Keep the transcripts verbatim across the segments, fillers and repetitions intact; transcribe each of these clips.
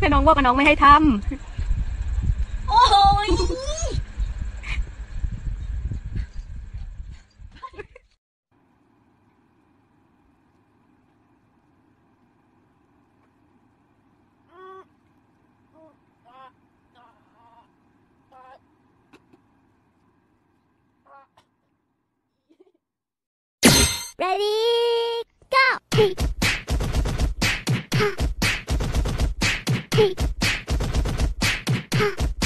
แต่น้องบอกกับน้องไม่ให้ทำโอ้ย Ready, go! Peek. Ha. Peek. Ha.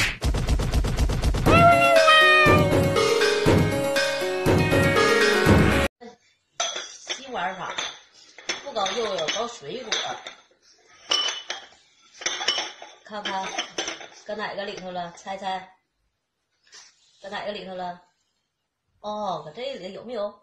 洗碗上不搞肉要搞水果，看看搁哪个里头了？猜猜，搁哪个里头了？哦，搁这里有没有？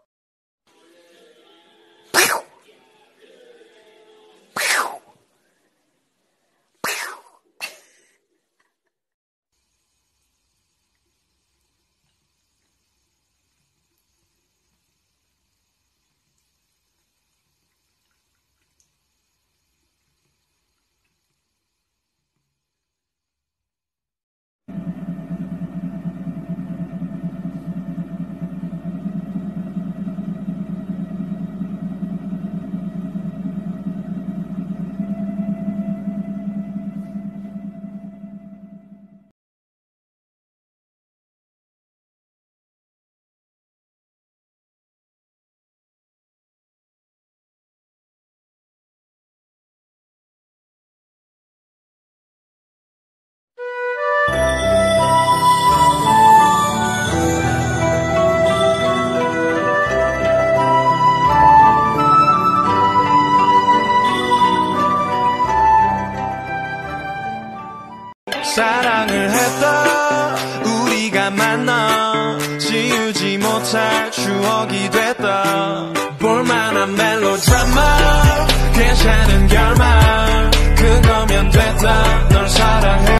괜찮은 결말 그거면 됐다 널 사랑해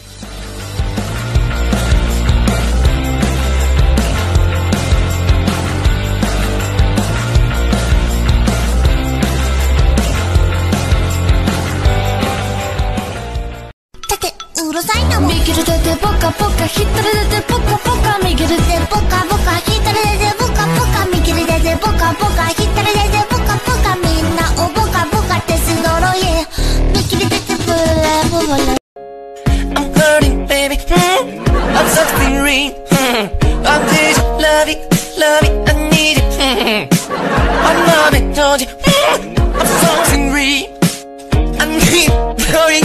右手でポカポカ左手でポカポカ右手でポカポカ左手でポカポカ右手でポカポカ左手でポカポカみんなをポカポカってすごろい右手でブレブレ I'm hurting baby I'm something real I need you love it love it I need it I'm love it told you I'm something real I need knowing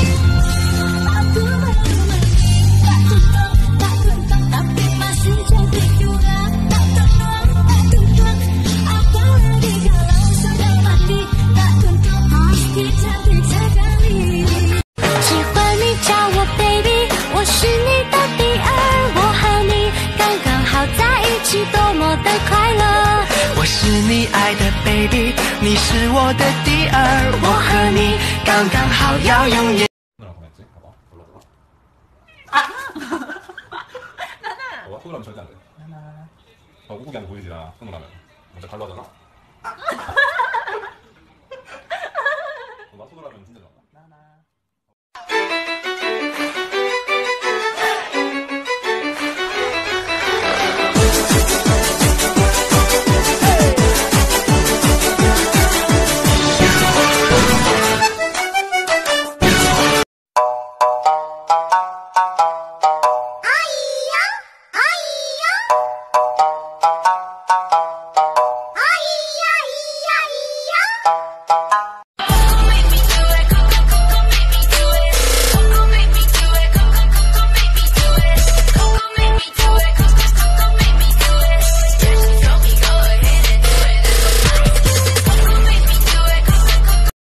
我是你爱的 baby 你是我的第二我和你刚刚好要永远 봐봐 손으로 하면 절대 안돼 어, 웃기게 하는 거 보이지 나 손으로 하면 먼저 발로 하잖아